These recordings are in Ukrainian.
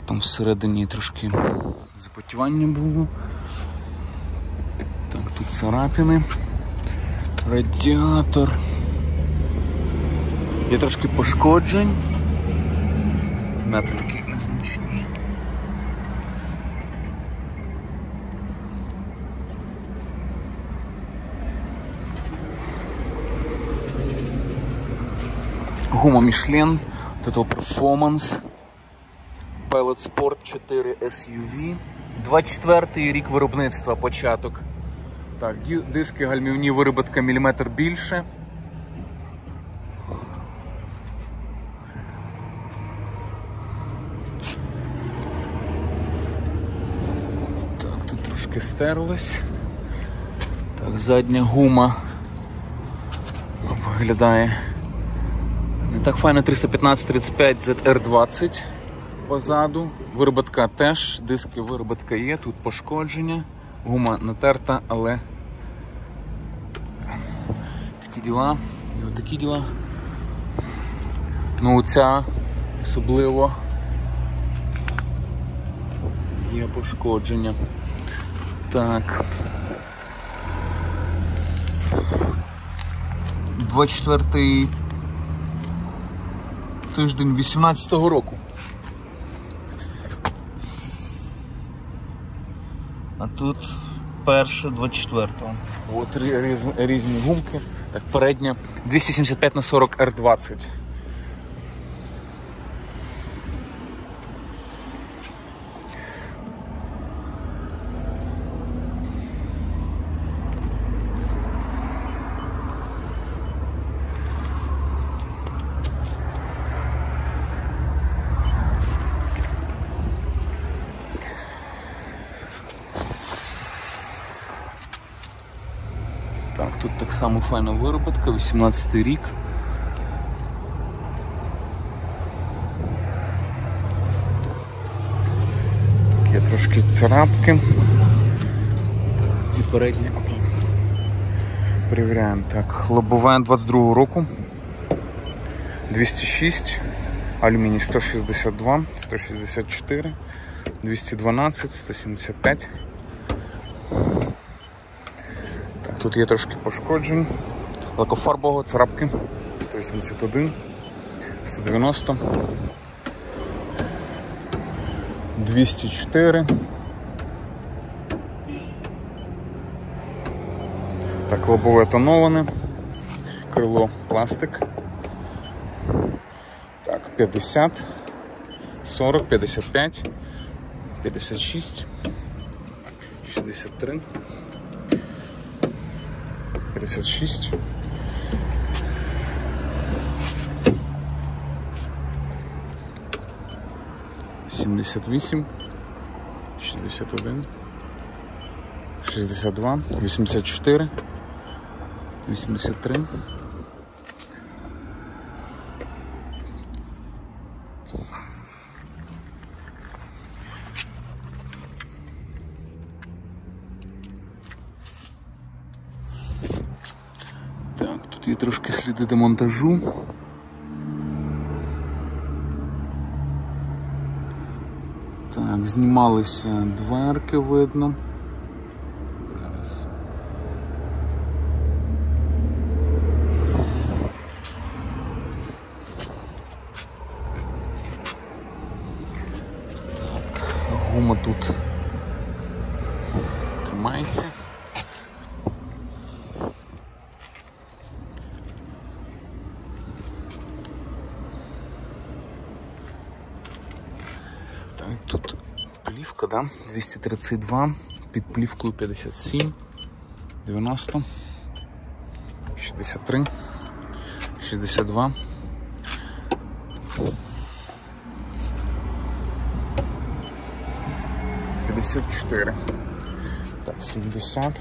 там всередині трошки запотівання було. Так, тут царапини. Радіатор. Є трошки пошкоджень. Вмятинки незначні. Гума Michelin, Total Performance, Pilot Sport 4 SUV. 24-й рік виробництва, початок. Так, диски гальмівні, вироботка міліметр більше. Так, тут трошки стерлось. Так, задня гума виглядає не так файно. 315-35 ZR20 позаду. Вироботка теж, диски вироботка є, тут пошкодження. Гума натерта, але такі діла, і отакі діла. Ну оця особливо є пошкодження. Так. 24-й тиждень 18-го року. А тут перше 24-го. От різні гумки. Так, передня 275/40 R20. Так, тут так само файна вироботка, 18-й рік. Так, є трошки царапки. І передні авто. Перевіряємо. Так, лобове 22-го року. 206, алюміній 162, 164, 212, 175. Тут є трошки пошкоджень, лакофарбового, царапки, 181, 190, 204. Так, лобове тоноване, крило пластик. Так, 50, 40, 55, 56, 63. 56, 78, 61, 62, 84, 83. Так, тут є трошки сліди демонтажу. Так, знімалися дверки, видно. Зараз. Так, гума тут тримається. Тут плівка, да? 232, під плівкою 57, 90, 63, 62, 54, так, 70,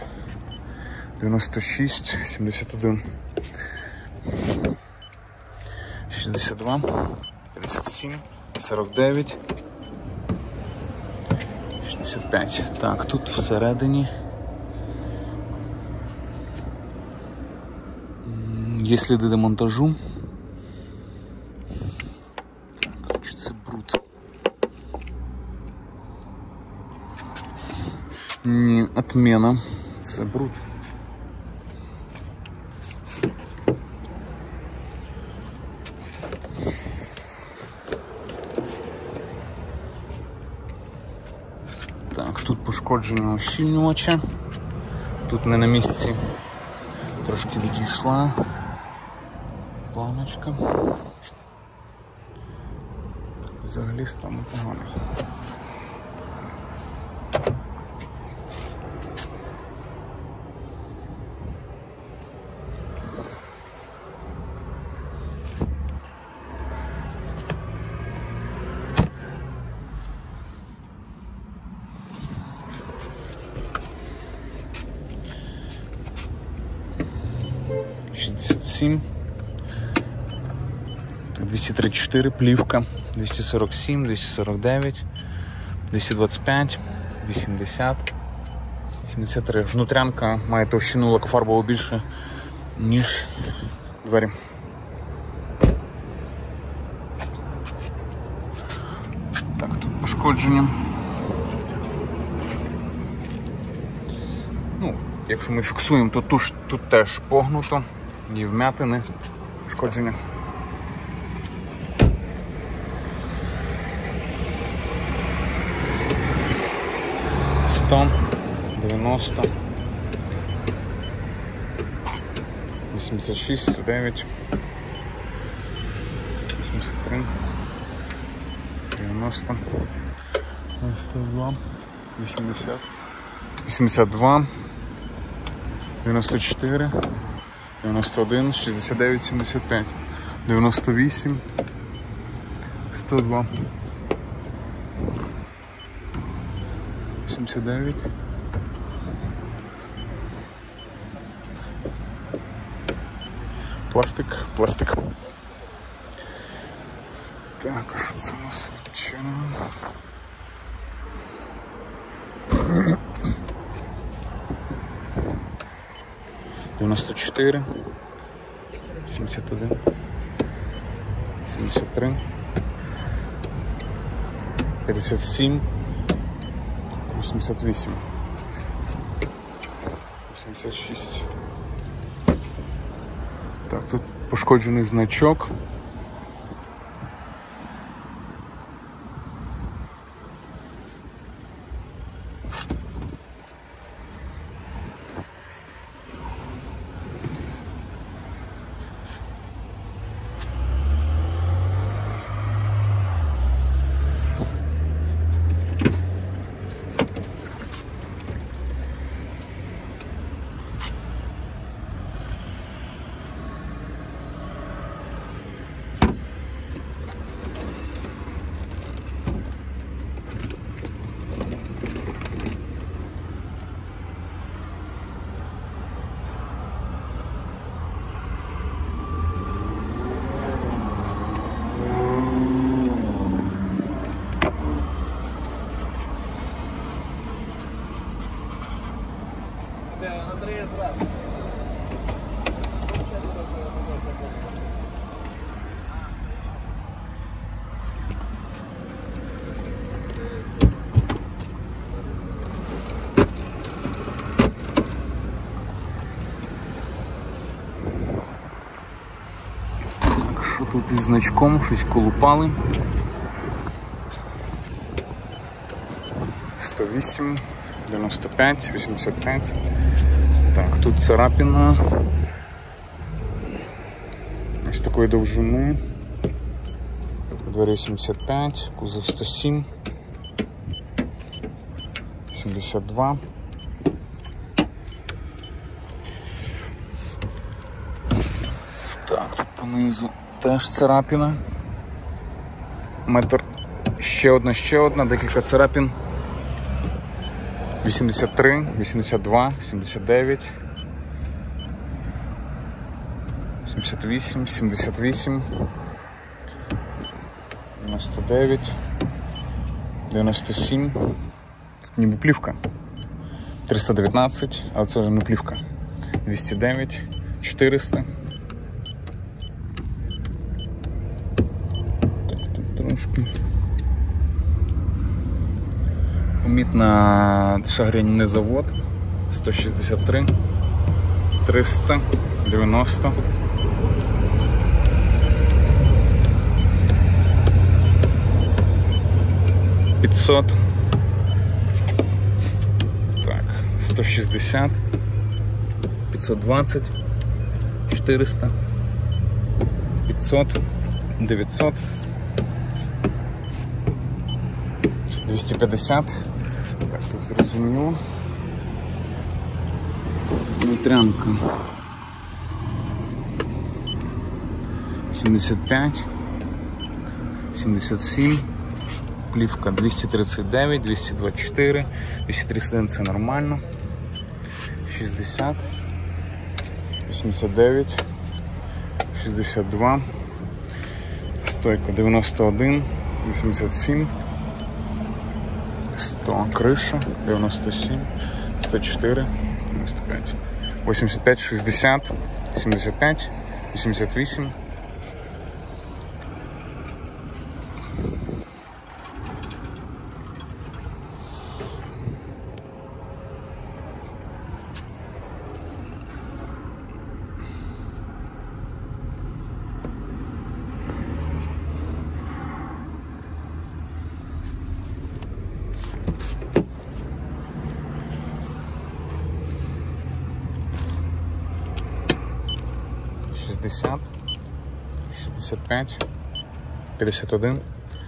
96, 71, 62, 57, 49, 65. Так, тут всередині є сліди демонтажу. Так, чи це бруд? Ні, отмена. Це бруд. Так, тут пошкодження ощільнювача. Тут не на місці. Трошки відійшла планочка. Взагалі стан непоганий. $67, 234, плівка, 247, 249, 225, 80, 73. Внутрянка має товщину лакофарбову більше, ніж двері. Так, тут пошкодження. Ну, якщо ми фіксуємо, то тут теж погнуто, і вмятини, пошкодження. $100, 90, 86, 109, 83, 90, 102, 80, 82, 94, 91, 69, 75, 98, 102, 79, пластик. Так, а що це у нас відчинено? $94, 71, 73, 57, 88, 86. Так, тут пошкоджений значок. Що тут із значком? Щось колупали. 108, 95, 85. Так, тут царапина. Ось такої довжини. Двері 85, кузов 107, 72. Так, тут понизу теж царапина. Метр, ще одна, декілька царапин. 83, 82, 79, 78, 78, 99, 97. Тут ніби плівка. 319, але це вже не плівка. 209, 400. Так, тут трошки. Помітна шагрянний завод 163 390 500. Так, 160 520 400 500 900 250. Так, тут зрозуміло. Внутрянка 75 77. Плівка 239, 224, 231 це нормально. 60 89 62. Стойка 91 87 100. Криша 97 104 95 85 60 75 88 60 65 51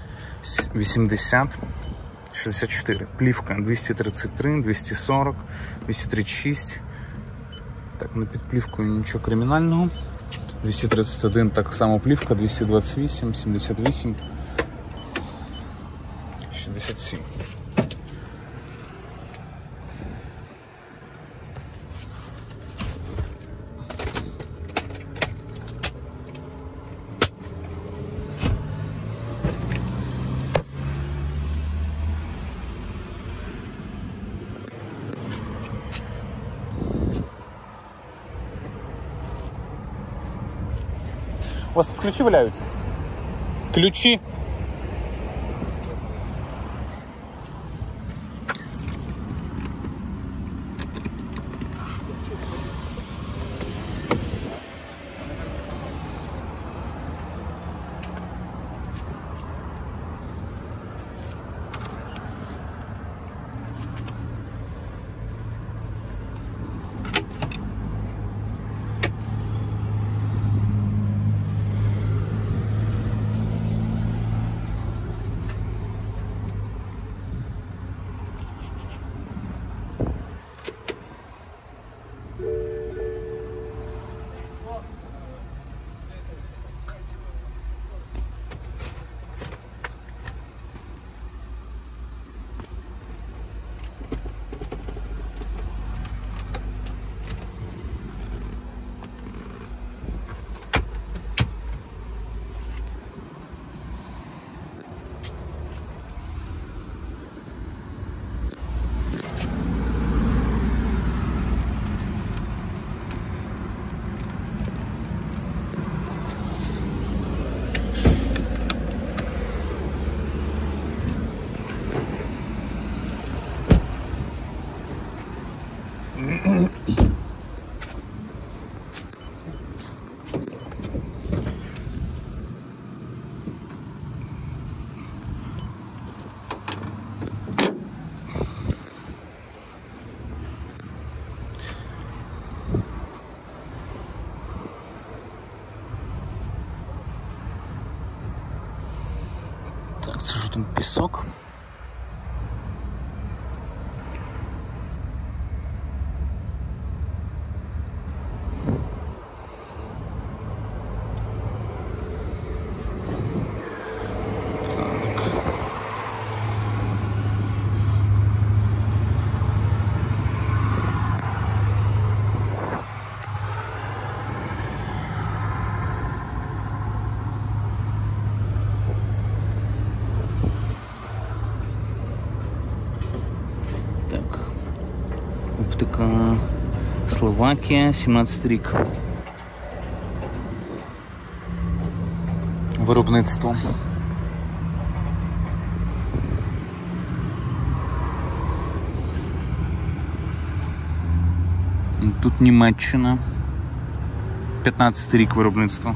80 64. Плівка 233, 240, 236. Так, на підплівкою нічого кримінального. 231 так само плівка, 228, 78, 67. У вас тут ключі валяються? Ключі? Так, це ж там пісок. Оптика Словакія, 17 рік. Виробництво. Тут Німеччина. 15-й рік виробництва.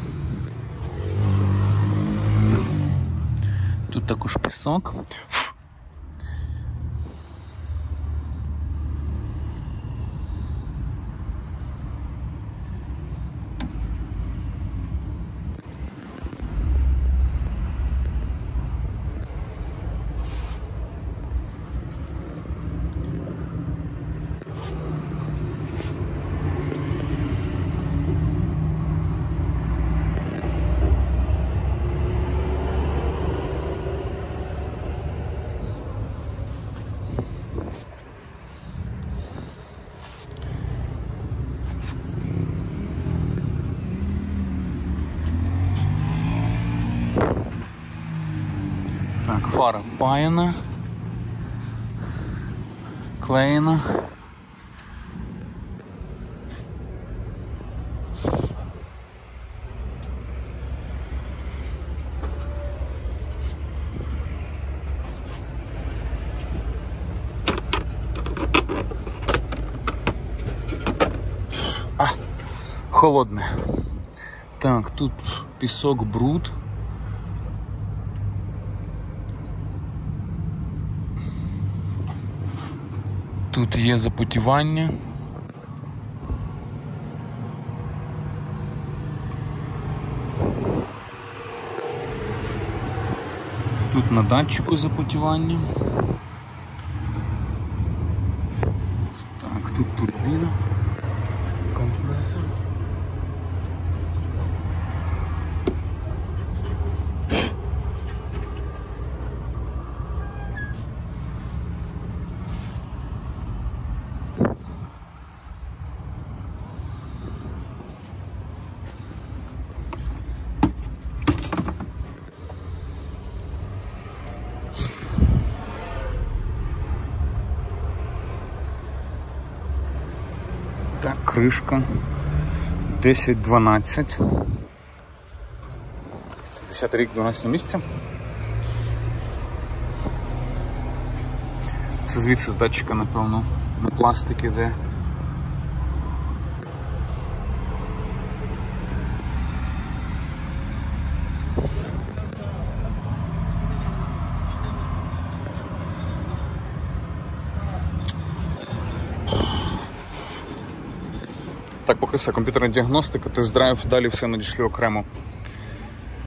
Тут також пісок. Так, фара паяна, клеєна. Холодне. Так, тут пісок, бруд. Тут є запотівання. Тут на датчику запотівання. Так, тут турбіна, компресор. Так, кришка 10-12. Це 10 рік 12 місця. Це звідси з датчика, напевно, на пластик іде. Так, поки все, комп'ютерна діагностика, тест-драйв, далі все надішлю окремо.